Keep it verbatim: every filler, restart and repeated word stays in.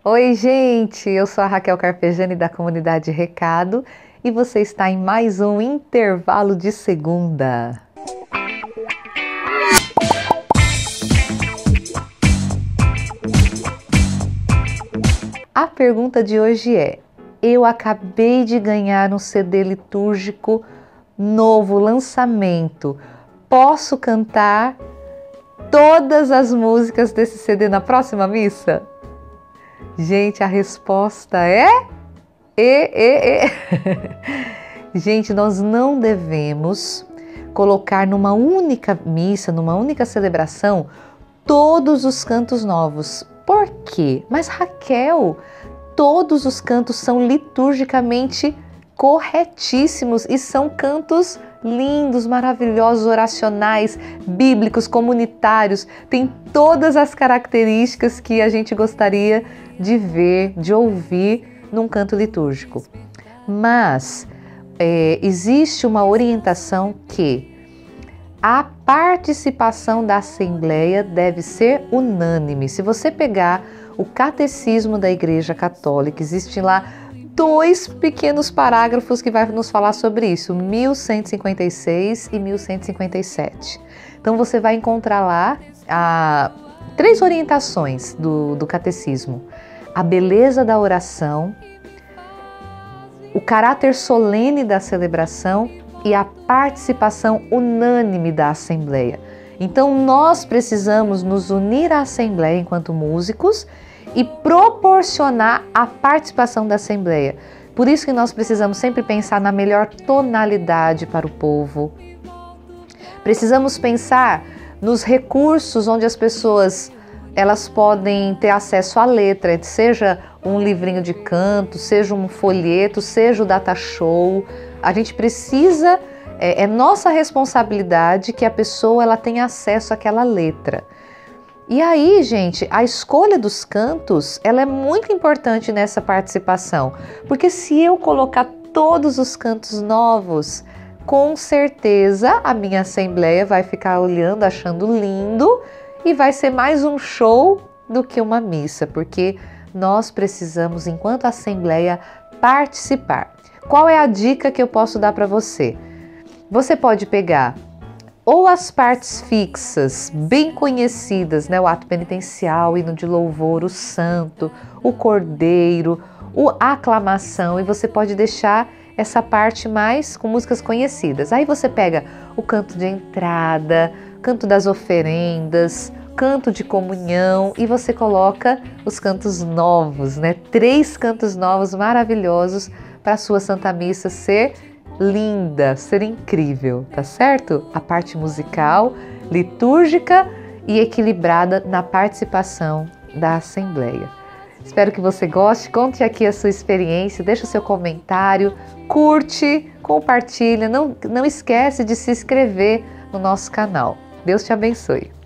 Oi, gente! Eu sou a Raquel Carpegiani da comunidade Recado e você está em mais um intervalo de segunda. A pergunta de hoje é: eu acabei de ganhar um C D litúrgico novo, lançamento. Posso cantar todas as músicas desse C D na próxima missa? Gente, a resposta é... E, e, e. Gente, nós não devemos colocar numa única missa, numa única celebração, todos os cantos novos. Por quê? Mas Raquel, todos os cantos são liturgicamente corretíssimos e são cantos lindos, maravilhosos, oracionais, bíblicos, comunitários, tem todas as características que a gente gostaria de ver, de ouvir num canto litúrgico. Mas é, existe uma orientação que a participação da Assembleia deve ser unânime. Se você pegar o Catecismo da Igreja Católica, existe lá dois pequenos parágrafos que vai nos falar sobre isso, mil cento e cinquenta e seis e mil cento e cinquenta e sete. Então você vai encontrar lá a, três orientações do, do Catecismo: a beleza da oração, o caráter solene da celebração e a participação unânime da Assembleia. Então nós precisamos nos unir à Assembleia enquanto músicos e proporcionar a participação da Assembleia. Por isso que nós precisamos sempre pensar na melhor tonalidade para o povo. Precisamos pensar nos recursos onde as pessoas elas podem ter acesso à letra, seja um livrinho de canto, seja um folheto, seja o data show. A gente precisa, é, é nossa responsabilidade que a pessoa ela tenha acesso àquela letra. E aí, gente, a escolha dos cantos, ela é muito importante nessa participação, porque se eu colocar todos os cantos novos, com certeza a minha assembleia vai ficar olhando, achando lindo e vai ser mais um show do que uma missa, porque nós precisamos, enquanto assembleia, participar. Qual é a dica que eu posso dar para você? Você pode pegar ou as partes fixas, bem conhecidas, né? O ato penitencial, o hino de louvor, o santo, o cordeiro, a aclamação, e você pode deixar essa parte mais com músicas conhecidas. Aí você pega o canto de entrada, canto das oferendas, canto de comunhão, e você coloca os cantos novos, né? Três cantos novos maravilhosos para a sua Santa Missa ser linda, ser incrível, tá certo? A parte musical, litúrgica e equilibrada na participação da Assembleia. Espero que você goste, conte aqui a sua experiência, deixa o seu comentário, curte, compartilha, não, não esquece de se inscrever no nosso canal. Deus te abençoe.